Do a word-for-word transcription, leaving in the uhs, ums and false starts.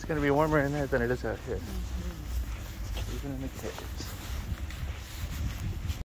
going to be warmer in there than it is out here. Mm-hmm. Even in the caves.